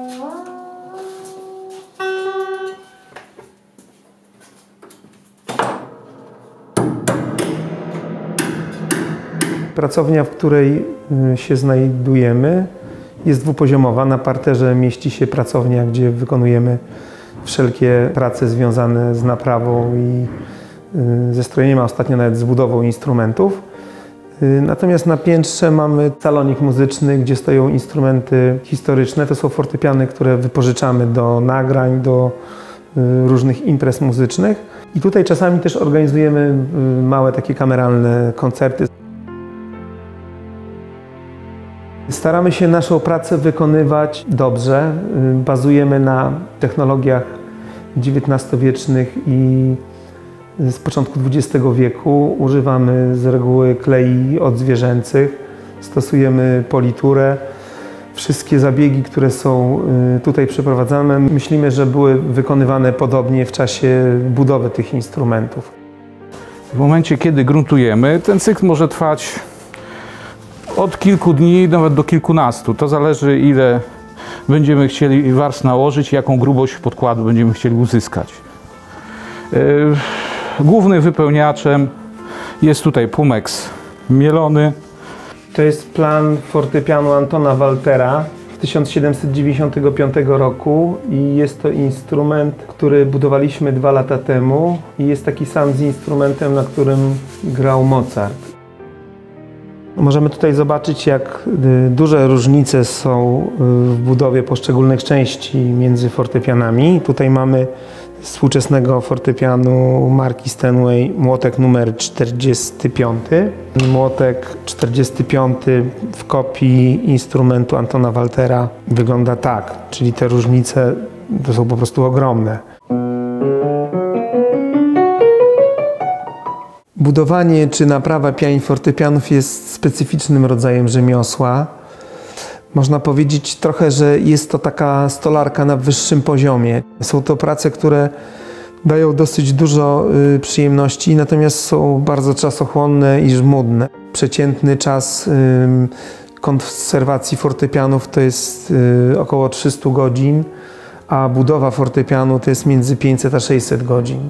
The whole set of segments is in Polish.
Pracownia, w której się znajdujemy, jest dwupoziomowa. Na parterze mieści się pracownia, gdzie wykonujemy wszelkie prace związane z naprawą i ze strojeniem, a ostatnio nawet z budową instrumentów. Natomiast na piętrze mamy salonik muzyczny, gdzie stoją instrumenty historyczne. To są fortepiany, które wypożyczamy do nagrań, do różnych imprez muzycznych. I tutaj czasami też organizujemy małe takie kameralne koncerty. Staramy się naszą pracę wykonywać dobrze. Bazujemy na technologiach XIX-wiecznych i z początku XX wieku. Używamy z reguły klei odzwierzęcych, stosujemy politurę. Wszystkie zabiegi, które są tutaj przeprowadzane, myślimy, że były wykonywane podobnie w czasie budowy tych instrumentów. W momencie, kiedy gruntujemy, ten cykl może trwać od kilku dni nawet do kilkunastu. To zależy, ile będziemy chcieli warstw nałożyć, jaką grubość podkładu będziemy chcieli uzyskać. Głównym wypełniaczem jest tutaj Pumex mielony. To jest plan fortepianu Antona Waltera z 1795 roku i jest to instrument, który budowaliśmy 2 lata temu i jest taki sam z instrumentem, na którym grał Mozart. Możemy tutaj zobaczyć, jak duże różnice są w budowie poszczególnych części między fortepianami. Tutaj mamy współczesnego fortepianu marki Steinway młotek numer 45. Młotek 45 w kopii instrumentu Antona Waltera wygląda tak, czyli te różnice to są po prostu ogromne. Budowanie czy naprawa pian i fortepianów jest specyficznym rodzajem rzemiosła. Można powiedzieć trochę, że jest to taka stolarka na wyższym poziomie. Są to prace, które dają dosyć dużo przyjemności, natomiast są bardzo czasochłonne i żmudne. Przeciętny czas konserwacji fortepianów to jest około 300 godzin, a budowa fortepianu to jest między 500 a 600 godzin.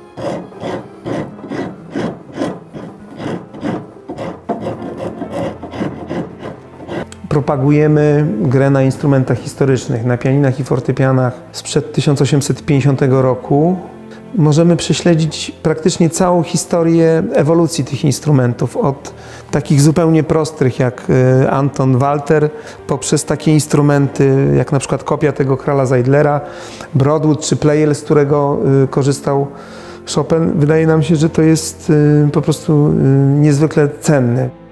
Propagujemy grę na instrumentach historycznych, na pianinach i fortepianach sprzed 1850 roku. Możemy prześledzić praktycznie całą historię ewolucji tych instrumentów, od takich zupełnie prostych jak Anton Walter, poprzez takie instrumenty jak na przykład kopia tego Krala Zeidlera, Broadwood czy Pleyel, z którego korzystał Chopin. Wydaje nam się, że to jest po prostu niezwykle cenne.